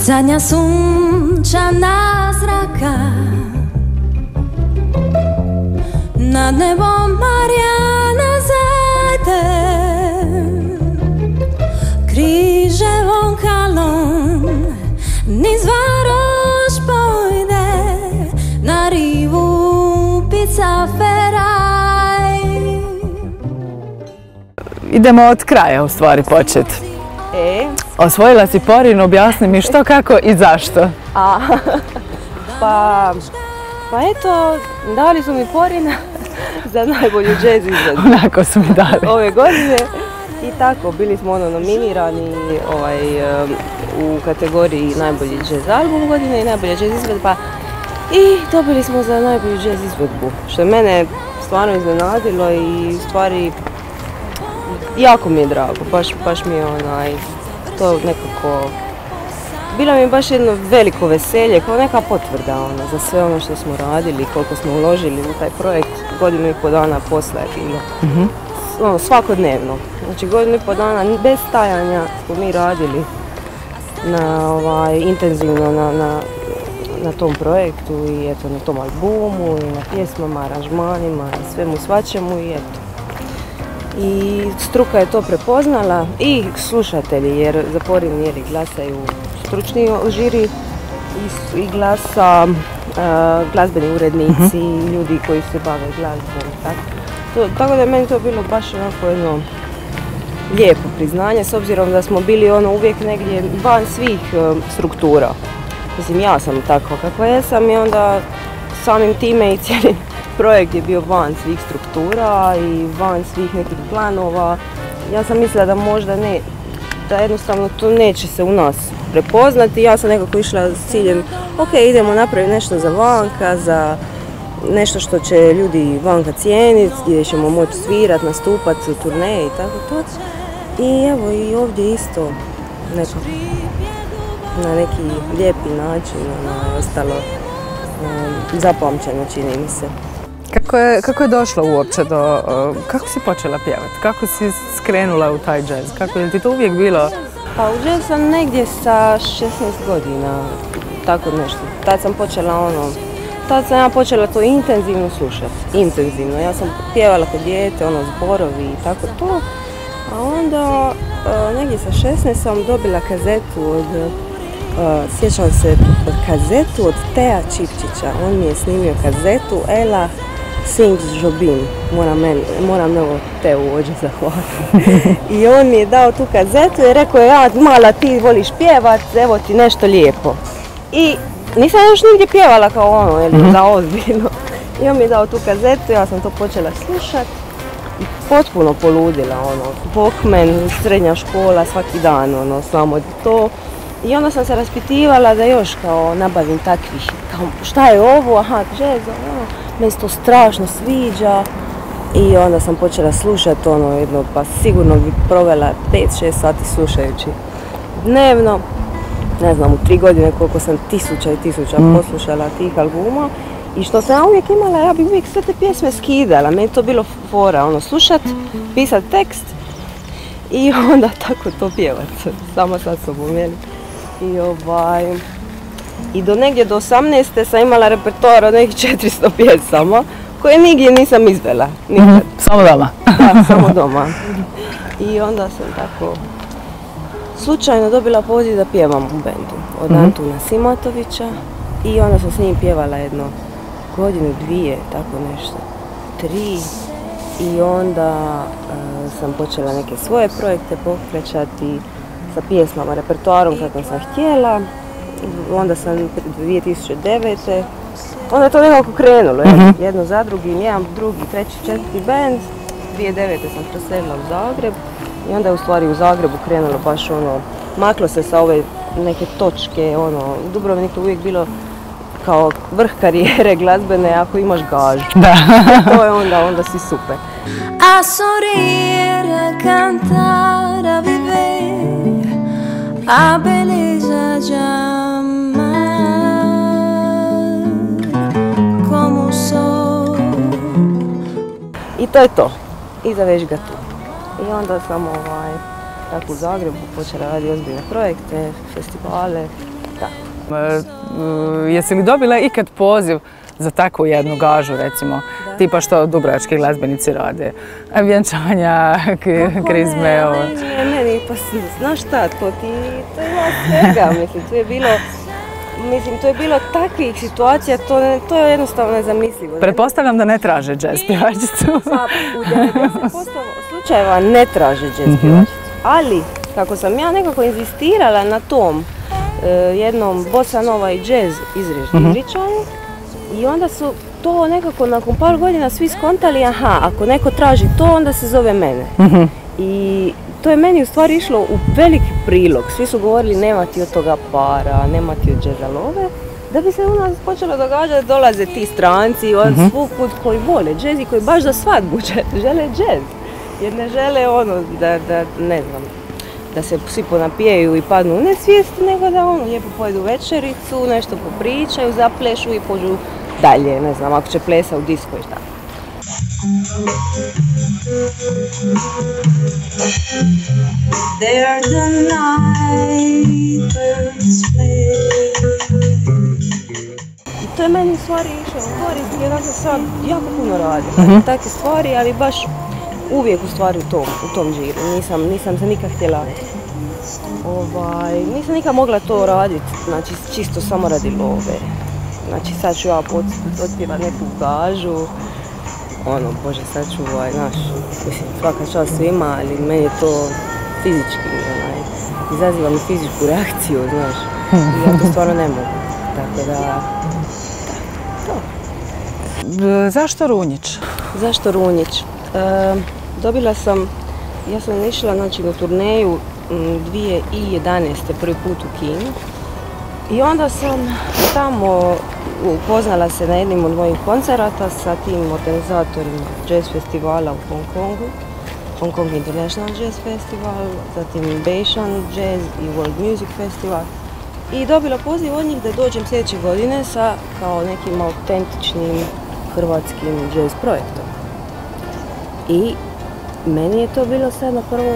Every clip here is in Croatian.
Zadnja sunčana zraka nad nebom Marjana zajde, križevom kalom niz Varoš pojde, na rivu pizza feraj. Idemo od kraja u stvari početi. Osvojila si Porin, objasni mi što, kako i zašto. Pa eto, dali su mi Porina za najbolju jazz izvedbu. Onako su mi dali. Ove godine. I tako, bili smo nominirani u kategoriji najbolji jazz album godine i najbolja jazz izvedba. I dobili smo za najbolju jazz izvedbu, što je mene stvarno iznenadilo i u stvari jako mi je drago, baš mi je to nekako, bilo mi je baš jedno veliko veselje, kao neka potvrda za sve ono što smo radili, koliko smo uložili u taj projekt. Godinu i pol dana posla je bilo, svakodnevno, znači godinu i pol dana bez stajanja smo mi radili intenzivno na tom projektu i eto na tom albumu i na pjesmama, aranžmanima, na svemu svačemu i eto. I struka je to prepoznala i slušatelji, jer za Porin glasaju stručni žiri i glasa glazbeni urednici, ljudi koji se bave glazbom. Tako da je meni to bilo baš onako jedno lijepo priznanje, s obzirom da smo bili uvijek negdje van svih struktura. Mislim, ja sam takva kakva jesam i onda samim time i cijeli projekt je bio van svih struktura i van svih nekih planova. Ja sam mislila da možda ne, da jednostavno to neće se u nas prepoznati. Ja sam nekako išla s ciljem, ok, idemo napraviti nešto za vanka, za nešto što će ljudi vanka cijeniti, gdje ćemo moći svirati, nastupati u turneji i tako to. I evo i ovdje isto nekako na neki lijepi način ostalo zapamćeno, čini mi se. Kako je došlo uopće do, kako si počela pjevati, kako si skrenula u taj džez, kako je ti to uvijek bilo? Pa u džez sam negdje sa 16 godina, tako nešto. Tad sam počela tad sam ja počela to intenzivno slušati, intenzivno. Ja sam pjevala kod dijete, zborovi i tako to. A onda negdje sa 16 sam dobila kazetu sjećam se kazetu od Teja Čipčića. On mi je snimio kazetu Ela Sings Jobim. Moram evo Teu ođe zahvaliti. I on mi je dao tu kazetu i rekao, ja mala ti voliš pjevat, evo ti nešto lijepo. I nisam još nigdje pjevala kao za ozbiljno. I on mi je dao tu kazetu, ja sam to počela slušati. I potpuno poludila, Walkman, srednja škola, svaki dan, samo to. I onda sam se raspitivala da još kao nabavim takvih, kao šta je ovo, aha, jazz, meni se to strašno sviđa. I onda sam počela slušati jedno, pa sigurno bi provela 5-6 sati slušajući dnevno. Ne znam, u 3 godine koliko sam tisuća i tisuća poslušala tih albuma. I što sam ja uvijek imala, ja bi uvijek sve te pjesme skidala, meni je to bilo fora, slušat, pisat tekst i onda tako to pjevat, sama sa sobom, jeli. I do negdje do 18. sam imala repertoar od nekih 400 pjesama koje nigdje nisam izvela, nikad. Samo doma? Da, samo doma. I onda sam tako slučajno dobila poziv da pjevam u bendu od Antuna Simatovića i onda sam s njim pjevala jedno godinu, 2, tako nešto, 3. I onda sam počela neke svoje projekte pokrećati sa pjesmama, repertoarom kako sam htjela. Onda sam 2009. Onda je to nekako krenulo, jedno za drugim, jedan, drugi, treći, četvrti band. 2009. sam preselila u Zagreb i onda je u stvari u Zagrebu krenulo baš maklo se sa ove neke točke, u Dubrovniku uvijek bilo kao vrh karijere glazbene ako imaš gažu. Da. To je onda si super. A sorrir, a cantar, a viver, a beleza de amar como sou. I to je to. I zaveš ga tu. I onda sam tako u Zagrebu počela raditi ozbiljne projekte, festivale, da. Jesi li dobila ikad poziv za takvu jednu gažu, recimo, tipa što dubrovački glazbenici rade? Vjenčanja, krizme, ovo. Ne, pa znaš šta, to je svega, mislim, to je bilo takvih situacija, to je jednostavno nezamislivo. Pretpostavljam da ne traže jazz pjevačicu. Pa, u 90% slučajeva ne traže jazz pjevačicu, ali kako sam ja nekako inzistirala na tom jednom bossa nova i jazz izričaju, i onda su to nekako nakon par godina svi skontali, aha, ako neko traži to, onda se zove mene. I to je meni u stvari išlo u veliki prilog. Svi su govorili nema ti od toga para, nema ti od jazza love. Da bi se u nas počelo događati, dolaze ti stranci od svugud koji vole jazz i koji baš za svadbu žele jazz. Jer ne žele ono ne znam, da se svi ponapijaju i padnu u nesvijest, nego da lijepo pojedu večericu, nešto popričaju, zaplešu i pođu dalje, ne znam, ako će plesa u disko i tako. There the night birds play. I to je meni u stvari išlo u korist, jer ja sam sad jako puno radila takve stvari, ali baš uvijek u stvari u tom džiru. Nisam se nikad htjela, nisam nikad mogla to raditi, znači čisto samo radi love. Znači sad ću ja otpjevat neku gažu, bože sad ću mislim svaka čast svima, ali meni je to fizički, izaziva mi fizičku reakciju, znaš, i ja to stvarno ne mogu, tako da, to. Zašto Runjić? Zašto Runjić? Ja sam išla na turneju 2011. prvi put u Kinu i onda sam tamo upoznala se na jednim od mojih koncerata sa tim organizatorima jazz festivala u Hong Kongu, Hong Kong International Jazz Festival, zatim Baishan Jazz i World Music Festival i dobila poziv od njih da dođem sljedeće godine sa kao nekim autentičnim hrvatskim jazz projektom. I meni je to bilo sad na prvo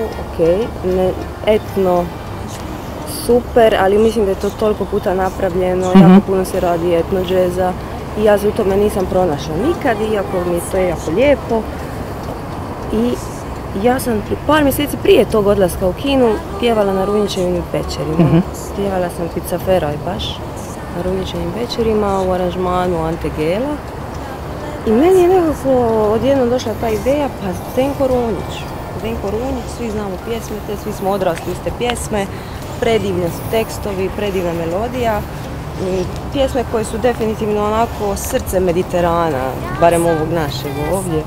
etno, super, ali mislim da je to toliko puta napravljeno, jako puno se radi etno džeza i ja za u tome nisam pronašla nikad, iako mi je to jako lijepo. I ja sam par mjeseci prije tog odlaska u Kinu pjevala na Runjićevim večerima. Pjevala sam Pizza Feraj baš na Runjićevim večerima u aranžmanu Ante Gela. I meni je nekako odjednom došla ta ideja, pa Zdenko Runjić, svi znamo pjesme, svi smo odrasli iz te pjesme, predivni su tekstovi, predivna melodija, pjesme koje su definitivno onako srce Mediterana, barem ovog našeg ovdje.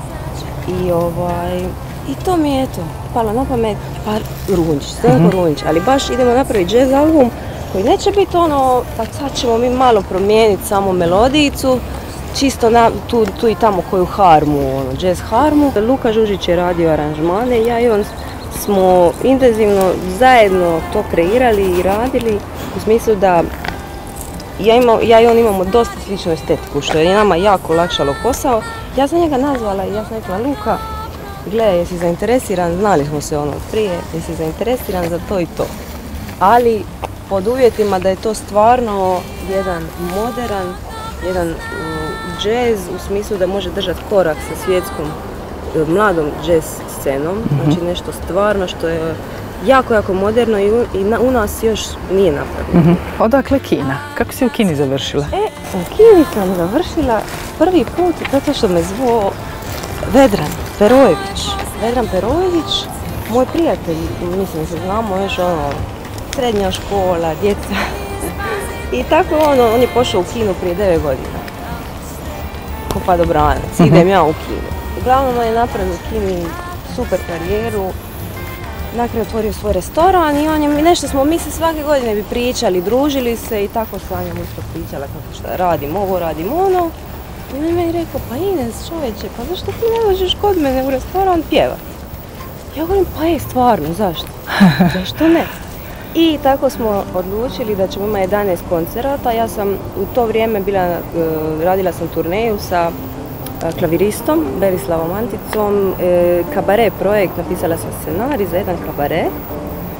I to mi je palo na pamet, pa Runjić, Zdenko Runjić, ali baš idemo napraviti jazz album koji neće biti pa sad ćemo mi malo promijeniti samo melodijicu, čisto tu i tamo koju harmu, jazz harmu. Luka Žužić je radio aranžmane, ja i on smo intenzivno zajedno to kreirali i radili u smislu da ja i on imamo dosta sličnu estetiku, što je nama jako olakšalo posao. Ja sam njega nazvala i ja sam rekla, Luka, gle, jesi zainteresiran, znali smo se prije, jesi zainteresiran za to i to. Ali pod uvjetima da je to stvarno jedan modern, jedan jazz u smislu da može držati korak sa svjetskom mladom jazz scenom, znači nešto stvarno što je jako, jako moderno i u nas još nije napravljeno. Odakle Kina? Kako si u Kini završila? U Kini sam završila prvi put zato što me zvuo Vedran Perojević, moj prijatelj, mislim da se znamo još srednja škola, djeca. I tako on je pošao u Kinu prije 9 godina. Ko padobranac, idem ja u Kinu. Uglavnom on je napravio u Kini super karijeru, na kraju otvorio svoj restoran i nešto smo mi se svake godine bi pričali, družili se i tako sa njom isto pričala kako šta radim ovo, radim ono. I on je meni rekao, pa Ines čovječe, pa zašto ti ne dođeš kod mene u restoran pjevat? Ja govorim, pa stvarno, zašto? Zašto ne? I tako smo odlučili da ćemo imati 11 koncerata. Ja sam u to vrijeme radila sam turneju sa klaviristom Berislavom Anticom, kabare projekt, napisala sam scenarij za jedan kabare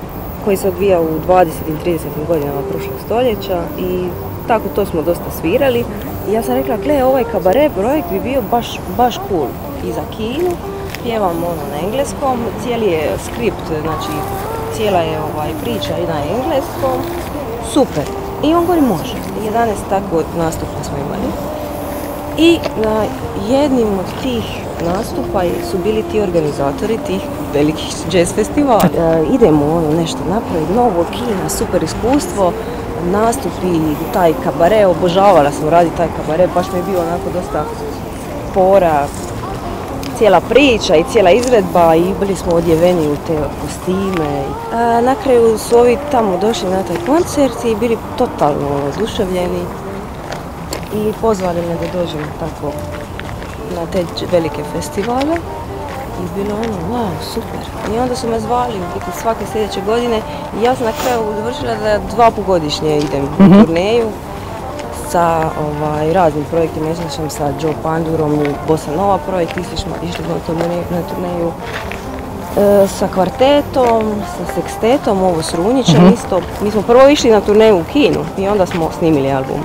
koji se odvija u 20. i 30. godinama prošlog stoljeća i tako to smo dosta svirali. I ja sam rekla, gle, ovaj kabaret projekt bi bio baš cool i za kinu. Pjevam na engleskom, cijeli je skript, znači cijela je priča i na engleskom. Super. I on govori može. 11 tako nastupa smo imali. I na jednim od tih nastupa su bili ti organizatori tih velikih jazz festivala. Idemo nešto napraviti, novo kino, super iskustvo, nastupi, taj kabare, obožavala sam raditi taj kabare, baš mi je bio onako dosta fora, cijela priča i cijela izvedba i bili smo odjeveni u te kostime. Na kraju su ovi tamo došli na taj koncert i bili totalno oduševljeni i pozvali me da dođem tako na te velike festivale i bilo wow, super. I onda su me zvali svake sljedeće godine i ja sam na kraju završila da 2 puta godišnje idem u turneju sa raznim projektima. Išla sam sa Joe Pandurom u Bossa Nova projekt, išli smo na turneju sa kvartetom, sa sekstetom, ovo s Runjićem isto. Mi smo prvo išli na turneju u kinu i onda smo snimili album.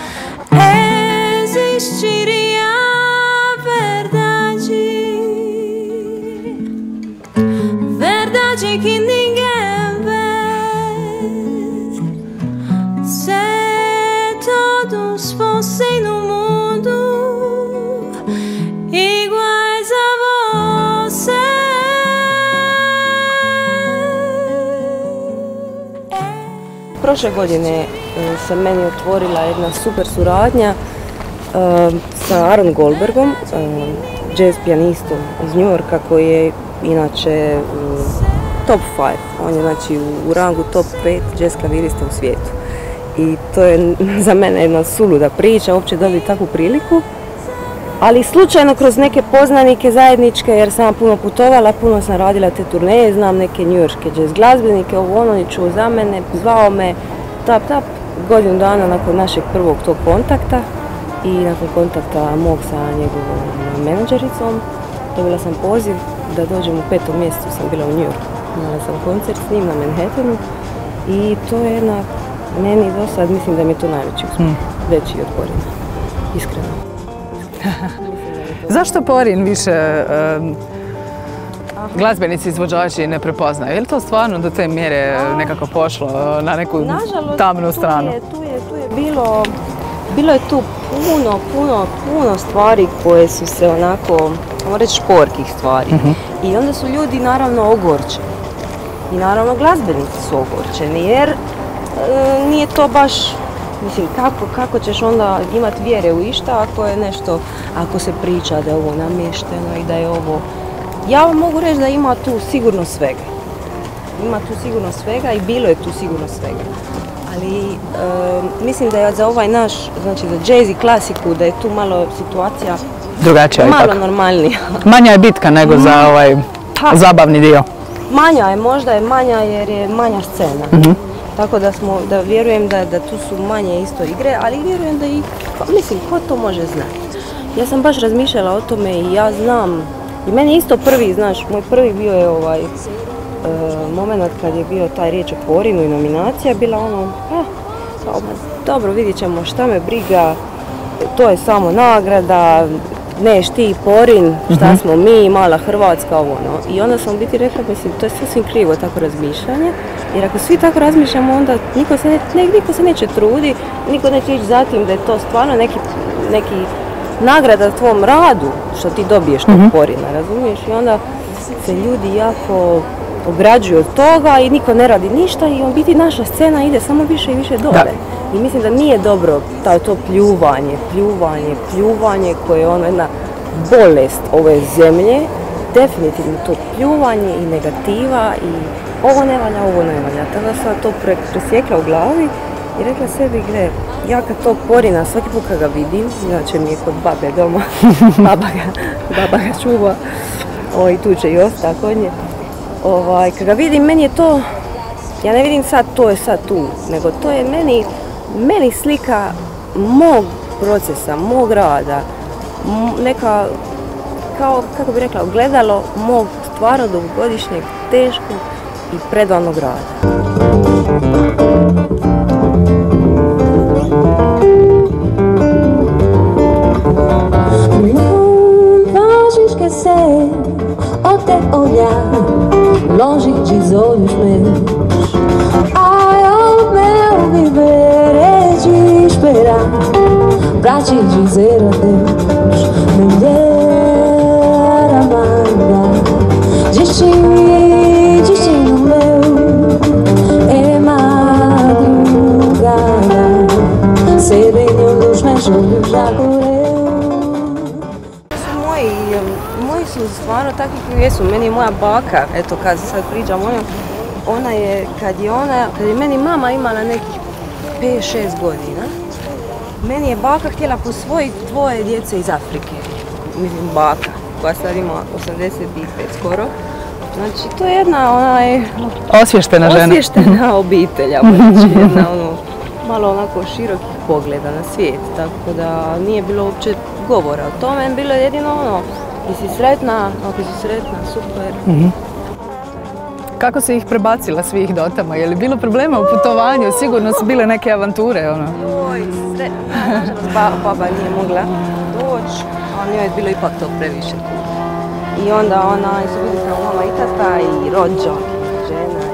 Existiria verdade, verdade que ninguém vê. Se todos fossem no mundo iguais a você. Prošle godine se meni otvorila jedna super suradnja sa Aaron Goldbergom, jazz pijanistom iz New Yorka koji je inače top 5. On je znači u rangu top 5 jazz klavirista u svijetu. I to je za mene jedna suluda priča, uopće dobiti takvu priliku. Ali slučajno kroz neke poznanike zajedničke, jer sam puno putovala, puno sam radila te turneje, znam neke njujorške jazz glazbenike, on je čuo za mene, zvao me, tap, godinu dana nakon našeg prvog tog kontakta i nakon kontakta mog sa njegovom menadžericom, dobila sam poziv da dođem u 5. mjesecu, sam bila u New Yorku. Imala sam koncert s njim na Manhattanu i to je jedna, meni do sad mislim da mi je to najveći uspjeh, veći od Porina, iskreno. Zašto Porin više glazbenici, izvođači ne prepoznaju? Je li to stvarno do te mjere nekako pošlo na neku tamnu stranu? Tu je bilo je tu puno stvari koje su se onako, možemo reći šporkih stvari. I onda su ljudi naravno ogorčeni. I naravno glazbenici su ogorčeni jer nije to baš, mislim, kako ćeš onda imati vjere u išta ako je nešto, ako se priča da je ovo namješteno i da je ovo. Ja vam mogu reći da ima tu sigurno svega. Ima tu sigurno svega i bilo je tu sigurno svega. Ali mislim da je za ovaj naš, znači za jazz i klasiku, da je tu malo situacija drugačija malo ipak. normalnija. Manja je bitka nego za ovaj zabavni dio. Manja je, možda je manja jer je manja scena. Tako da vjerujem da tu su manje isto igre, ali vjerujem da i, mislim, ko to može znati. Ja sam baš razmišljala o tome i ja znam, i meni isto prvi, znaš, moj prvi bio je moment kad je bio taj riječ o Porinu i nominacija, bila ono, dobro, vidjet ćemo šta me briga, to je samo nagrada, neš ti Porin, šta smo mi, mala Hrvatska, ovo ono. I onda sam biti rekla, mislim, to je sasvim krivo tako razmišljanje, jer ako svi tako razmišljamo, onda niko se neće trudi, niko neće ići za tim da je to stvarno neki nagrada tvom radu, što ti dobiješ tog Porina, razumiješ? I onda se ljudi jako ograđuju od toga i niko ne radi ništa i on biti naša scena ide samo više i više dole. I mislim da nije dobro to pljuvanje koje je ono jedna bolest ove zemlje, definitivno to pljuvanje i negativa i ovo ne valja. Tada sam to presjekla u glavi i rekla sebi, gle, ja kad tog Porina svaki put kad ga vidim, inače mi je kod babe doma, baba ga čuva, i tu će i ostati kod nje. Kad ga vidim, meni je to, ja ne vidim sad to je sad tu, nego to je meni slika mog procesa, mog rada, neka, kao, kako bi rekla, ogledalo mog stvarno dugogodišnjeg, teškog i predanog rada. Até olhar longe dos olhos meus. Ai, o meu viver é de esperar pra te dizer adeus, mulher amada. Destino meu é madrugada, sereno dos meus olhos já correu. Moji su stvarno takvi koji jesu. Meni je moja baka, eto kad sad pričam o njoj, ona je, kad je meni mama imala nekih 5-6 godina, meni je baka htjela posvojiti 2 djece iz Afrike. Mislim, baka, koja sad ima 85 skoro. Znači, to je jedna Osvještena žena. Osvještena obitelj, jedna malo onako širokih pogleda na svijet, tako da nije bilo uopće govora o tome, bilo je jedino jesi sretna, ako si sretna, super. Kako si ih prebacila svih do tamo? Je li bilo problema u putovanju? Sigurno su bile neke avanture, ono? Oj, nažalost, baba nije mogla doći, a njoj je bilo ipak to previše. I onda ona su bili kao mama i tata i rođak, i žena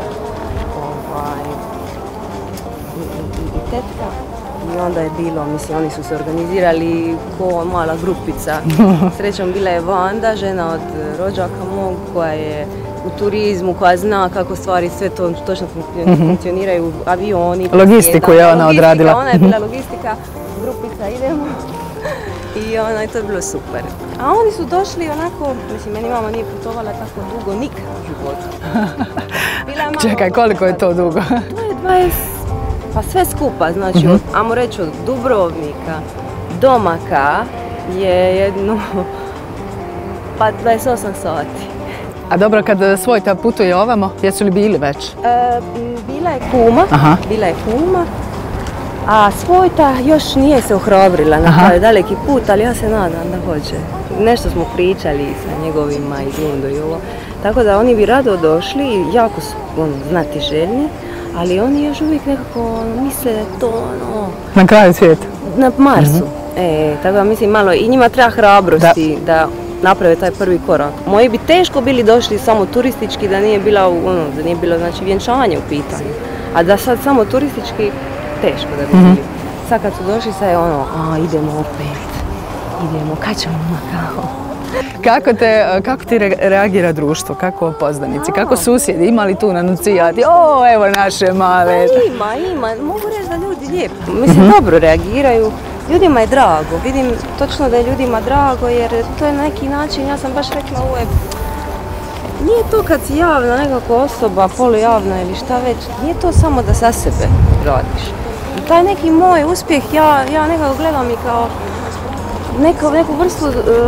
i tetka. I onda je bilo, mislim, oni su se organizirali ko mala grupica. Srećom bila je Vanda, žena od rođaka mog, koja je u turizmu, koja zna kako stvari sve to točno funkcioniraju, avioni. Logistiku je ona odradila. Ona je bila logistika, grupica, idemo. I to je bilo super. A oni su došli onako, mislim, meni mama nije putovala tako dugo nikad u životu. Čekaj, koliko je to dugo? To je 20... Pa sve skupa, znači, ajmo reći od Dubrovnika do Maka je jedno, pa 28 sati. A dobro, kad svojta putuje ovamo, jesu li bili već? Bila je kuma, a svojta još nije se ohrabrila na taj daleki put, ali ja se nadam da hoće. Nešto smo pričali sa njegovima iz Lundo i ovo, tako da oni bi rado došli, jako su znatiželjni. Ali oni još uvijek nekako misle da je to na kraju svijeta. Na Marsu. Tako da mislim malo i njima treba hrabrosti da naprave taj prvi korak. Moji bi teško bili došli samo turistički da nije bilo znači vjenčanje u pitanju. A da sad samo turistički teško da bi bili. Sad kad su došli sad je idemo opet. Idemo, kad ćemo Makao? Kako ti reagira društvo? Kako poznanici? Kako susjedi? Ima li tu nanucijati? Evo naše male. Ima. Mogu reći da ljudi lijepo. Mislim, dobro reagiraju. Ljudima je drago. Vidim točno da je ljudima drago jer to je na neki način, ja sam baš rekla nije to kad si javna nekako osoba, polujavna ili šta već, nije to samo da sa sebe radiš. I taj neki moj uspjeh ja nekako gledam i kao neku vrstu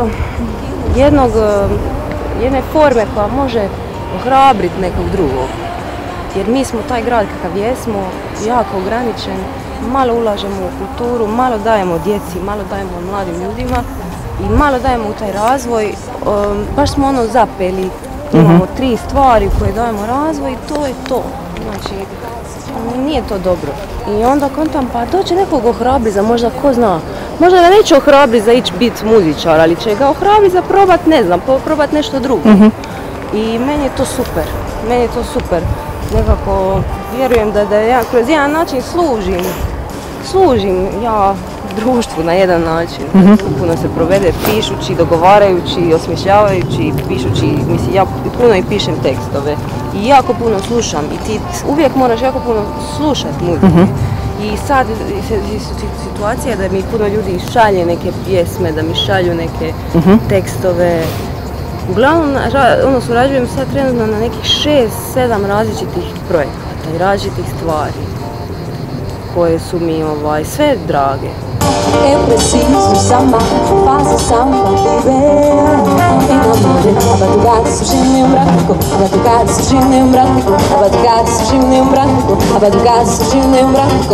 jedne forme koja može ohrabriti nekog drugog. Jer mi smo taj grad kakav jesmo, jako ograničen, malo ulažemo u kulturu, malo dajemo djeci, malo dajemo mladim ljudima i malo dajemo u taj razvoj. Baš smo zapeli, imamo 3 stvari koje dajemo razvoj i to je to. Znači, nije to dobro. I onda kontam, pa doće nekog ohrabri za možda, ko zna, možda ga neće ohrabri za ići biti muzičar, ali će ga ohrabri za probat, ne znam, probat nešto drugo. I meni je to super. Nekako vjerujem da ja kroz jedan način služim ja društvu na jedan način. Puno se provede pišući, dogovarajući, osmišljavajući, pišući, mislim, ja puno i pišem tekstove i jako puno slušam i ti uvijek moraš jako puno slušati muziku. I sad je situacija da mi puno ljudi šalje neke pjesme, da mi šalju neke tekstove. Uglavnom, surađujem sad trenutno na nekih 6-7 različitih projekata i različitih stvari koje su mi sve drage. Eu preciso samar, faça samba, viver. Enamore, a batucada surgindo em branco, a batucada surgindo em branco, a batucada surgindo em branco, a batucada surgindo em branco.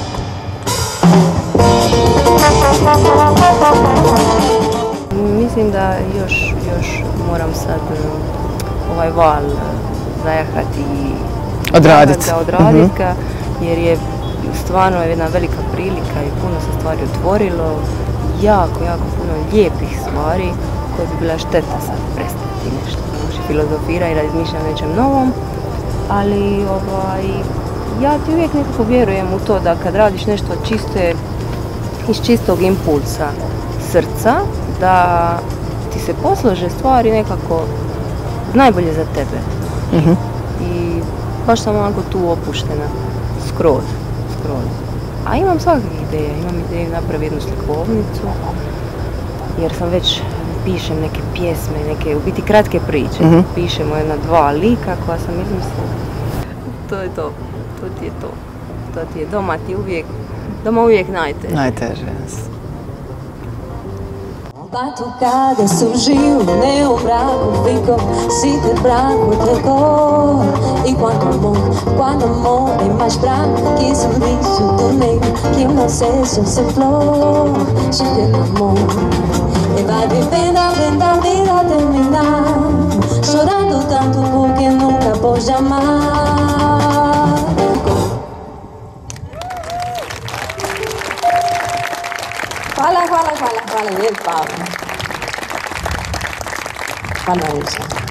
Mislim da još moram sad ovaj val zajahati odraditi ga, jer je stvarno jedna velika prilika i puno se stvari otvorilo, jako puno lijepih stvari koje bi bila šteta sad prestati nešto. Može filozofira i razmišljam o nečem novom, ali ja ti uvijek nekako vjerujem u to da kad radiš nešto iz čistog impulsa srca, da ti se poslože stvari nekako najbolje za tebe. I baš sam onako tu opuštena, skroz. A imam svakakve ideje, imam ideju napraviti jednu slikovnicu, jer sam već pišem neke pjesme, neke u biti kratke priče. Pišemo jedna 2 lika koja sam izmislila. To je to, to ti je to. To ti je doma uvijek najteže. Najteže, jes. Batucade surgiu nel mraco, ficou se de branco de cor. E quando amor é mais branco que sorriso do negro, que uma cesta sem flor, cheio de amor. E vai vivendo a vida terminar, chorando tanto porque nunca pôde amar. Hvala lijepa. Hvala Ruža.